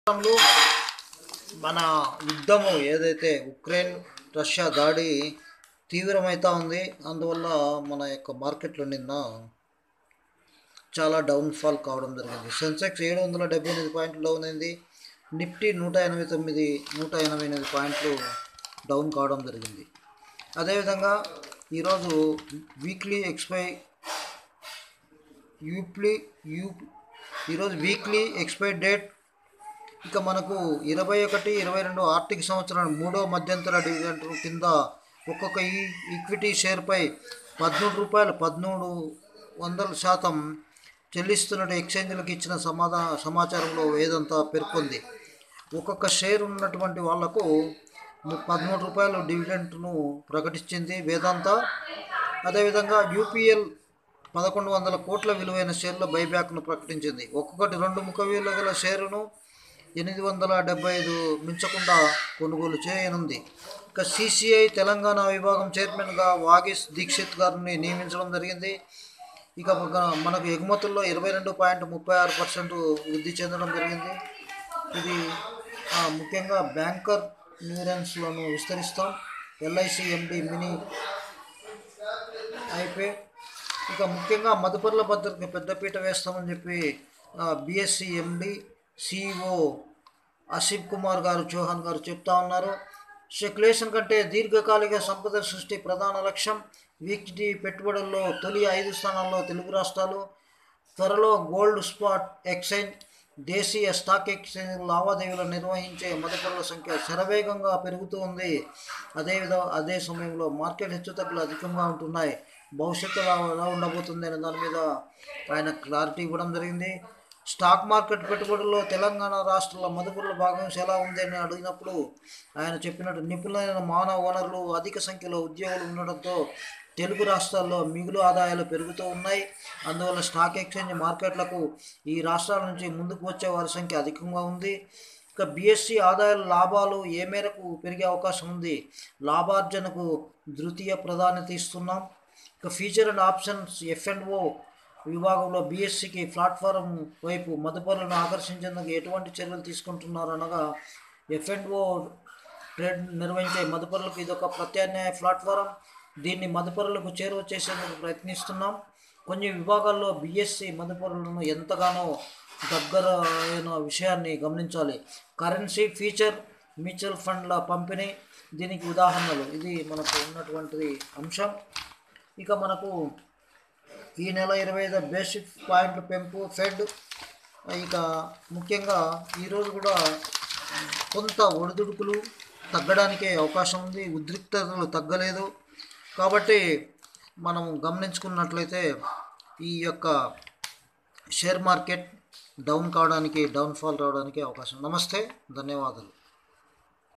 లో మన యుద్ధము ఏదైతే ఉక్రెయిన్ రష్యా దాడి తీవ్రమైతా ఉంది. అందువల్ల మన యొక్క మార్కెట్లో నిన్న చాలా డౌన్ఫాల్ కావడం జరిగింది. సెన్సెక్స్ 778 పాయింట్లు డౌన్ అయింది. నిఫ్టీ 188 పాయింట్లు డౌన్ కావడం జరిగింది. అదేవిధంగా ఈరోజు వీక్లీ ఎక్స్పైర్ డేట్ ఇక మనకు 21-22 ఆర్థిక సంవత్సరం 3వ మధ్యంతర డివిడెండ్ కింద ఒక్కొక్క ఈక్విటీ షేర్పై ₹13.13 చెల్లిస్తున్నట్టు ఎక్స్చేంజ్లకు ఇచ్చిన సమాచారంలో వేదాంత పేర్కొంది. ఒక్కొక్క షేర్ ఉన్నటువంటి వాళ్లకు ₹13 డివిడెంట్ను ప్రకటించింది వేదాంత. అదేవిధంగా యూపీఎల్ 1100 కోట్ల విలువైన షేర్ల బైబ్యాక్ను ప్రకటించింది. ఒక్కొక్కటి 2 ముఖ విలువ గల షేరును 875 మించకుండా కొనుగోలు చేయనుంది. ఇక సిసిఐ తెలంగాణ విభాగం చైర్మన్గా వాగీస్ దీక్షిత్ గారిని నియమించడం జరిగింది. ఇక మనకు ఎగుమతుల్లో 22.36% వృద్ధి చెందడం జరిగింది. ఇది ముఖ్యంగా బ్యాంకర్ న్యూరెన్స్లను విస్తరిస్తాం. ఎల్ఐసి ఎండి మినీ అయిపోయి ఇక ముఖ్యంగా మదుపర్ల భద్రతకి పెద్దపీట వేస్తామని చెప్పి BSE MD CEO Asif Kumar Chauhan గారు చెప్తా ఉన్నారు. స్పెక్యులేషన్ కంటే దీర్ఘకాలిక సంపద సృష్టి ప్రధాన లక్ష్యం. వీక్లీ పెట్టుబడుల్లో తొలి 5 స్థానాల్లో తెలుగు రాష్ట్రాలు. త్వరలో గోల్డ్ స్పాట్ ఎక్స్చేంజ్, దేశీయ స్టాక్ ఎక్స్చేంజ్ లావాదేవీలు నిర్వహించే మదుపరుల సంఖ్య శరవేగంగా పెరుగుతూ ఉంది. అదే సమయంలో మార్కెట్ హెచ్చుతగ్గులు అధికంగా ఉంటున్నాయి. భవిష్యత్తులో ఎలా ఉండబోతుంది అనే దాని మీద ఆయన క్లారిటీ ఇవ్వడం జరిగింది. స్టాక్ మార్కెట్ పెట్టుబడుల్లో తెలంగాణ రాష్ట్రాల మదుపరుల భాగం ఎలా ఉంది అని అడిగినప్పుడు ఆయన చెప్పినట్టు నిపుణులైన మానవ వనరులు, అధిక సంఖ్యలో ఉద్యోగులు ఉండడంతో తెలుగు రాష్ట్రాల్లో మిగులు ఆదాయాలు పెరుగుతూ ఉన్నాయి. అందువల్ల స్టాక్ ఎక్స్చేంజ్ మార్కెట్లకు ఈ రాష్ట్రాల నుంచి ముందుకు వచ్చే వారి సంఖ్య అధికంగా ఉంది. ఇక బిఎస్సి ఆదాయాల లాభాలు ఏ మేరకు పెరిగే అవకాశం ఉంది. లాభార్జనకు ద్వితీయ ప్రాధాన్యత ఇస్తున్నాం. ఇక ఫ్యూచర్ అండ్ ఆప్షన్స్ F&O విభాగంలో బిఎస్సికి ప్లాట్ఫారం వైపు మదుపరులను ఆకర్షించేందుకు ఎటువంటి చర్యలు తీసుకుంటున్నారు అనగా F&O ట్రేడ్ నిర్వహించే మదుపరులకు ఇదొక ప్రత్యామ్నాయ ప్లాట్ఫారం. దీన్ని మదుపరులకు చేరువ చేసేందుకు ప్రయత్నిస్తున్నాం. కొన్ని విభాగాల్లో బిఎస్సి మదుపరులను ఎంతగానో దగ్గర అయిన విషయాన్ని గమనించాలి. కరెన్సీ ఫ్యూచర్ మ్యూచువల్ ఫండ్ల పంపిణీ దీనికి ఉదాహరణలు. ఇది మనకు ఉన్నటువంటి అంశం. ఇక మనకు ఈ నెల 25 బేసిక్ పాయింట్ల పెంపు ఫెడ్. ఇక ముఖ్యంగా ఈరోజు కూడా కొంత ఒడిదుడుకులు తగ్గడానికే అవకాశం ఉంది. ఉద్రిక్తతలు తగ్గలేదు. కాబట్టి మనం గమనించుకున్నట్లయితే ఈ యొక్క షేర్ మార్కెట్ డౌన్ఫాల్ రావడానికి అవకాశం. నమస్తే, ధన్యవాదాలు.